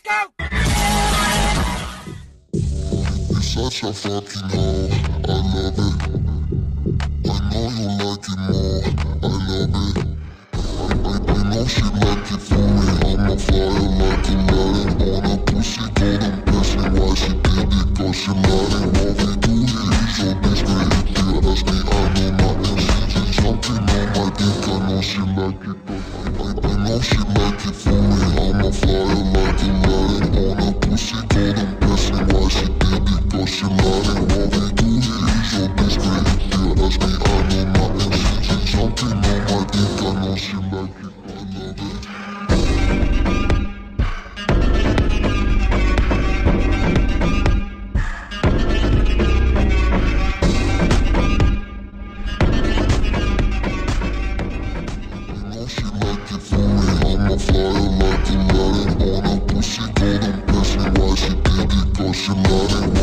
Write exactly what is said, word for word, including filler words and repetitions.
go! You're such a fucking hoe, I love it. I know you like it more, I love it. I, I, I know she like it for me, I'm a fire like a lion. On a pussy, told him bless me why she did it, cause she lying. What we do here is so discreet. If you ask me, I know nothing. She's jumping on my dick, I know she like it. I, I, I know she like it for me, I'm a fire like a lion. On a pussy, told him bless me why she did it, cause she lying. What we do here is so discreet. If you ask me, I know nothing. She's jumping on my dick, I know she like it. I love it. I'm a flyer like a lion. On a pussy, told him bless me why she did it, cause she lying.